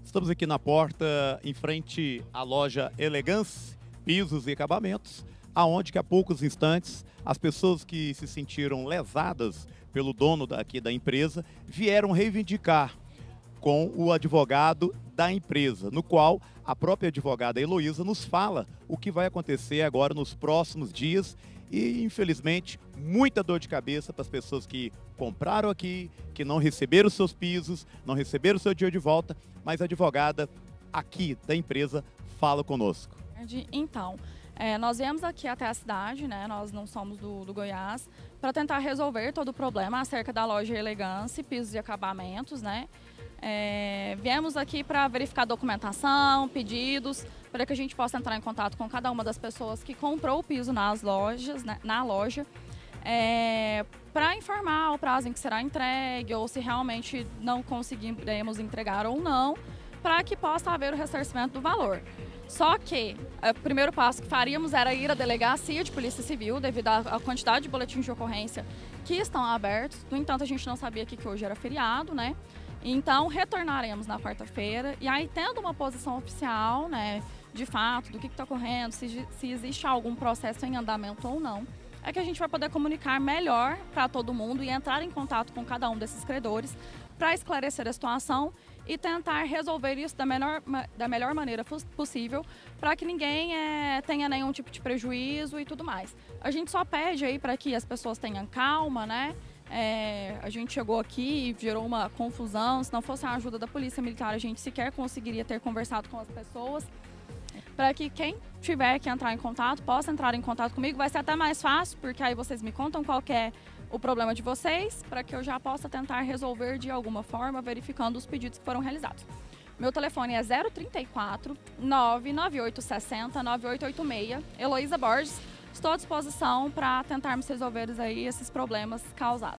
Estamos aqui na porta, em frente à loja Elegance, pisos e acabamentos, aonde que há poucos instantes as pessoas que se sentiram lesadas pelo dono aqui da empresa vieram reivindicar com o advogado da empresa, no qual a própria advogada Heloísa nos fala o que vai acontecer agora nos próximos dias e, infelizmente, muita dor de cabeça para as pessoas que compraram aqui, que não receberam seus pisos, não receberam o seu dinheiro de volta, mas a advogada aqui da empresa fala conosco. Então, nós viemos aqui até a cidade, né? Nós não somos do Goiás, para tentar resolver todo o problema acerca da loja Elegance, pisos e acabamentos, né? Viemos aqui para verificar documentação, pedidos, para que a gente possa entrar em contato com cada uma das pessoas que comprou o piso nas lojas, né, na loja, para informar o prazo em que será entregue ou se realmente não conseguiremos entregar ou não, para que possa haver o ressarcimento do valor. Só que o primeiro passo que faríamos era ir à delegacia de polícia civil, devido à quantidade de boletins de ocorrência que estão abertos. No entanto, a gente não sabia que hoje era feriado, né? Então, retornaremos na quarta-feira e aí, tendo uma posição oficial, né, de fato, do que está ocorrendo, se existe algum processo em andamento ou não, é que a gente vai poder comunicar melhor para todo mundo e entrar em contato com cada um desses credores para esclarecer a situação e tentar resolver isso da melhor maneira possível para que ninguém tenha nenhum tipo de prejuízo e tudo mais. A gente só pede aí para que as pessoas tenham calma, né? A gente chegou aqui e gerou uma confusão. Se não fosse a ajuda da Polícia Militar, a gente sequer conseguiria ter conversado com as pessoas. Para que quem tiver que entrar em contato, possa entrar em contato comigo. Vai ser até mais fácil, porque aí vocês me contam qual que é o problema de vocês, para que eu já possa tentar resolver de alguma forma, verificando os pedidos que foram realizados. Meu telefone é 034 99860 9886, Heloísa Borges. Estou à disposição para tentarmos resolver aí esses problemas causados.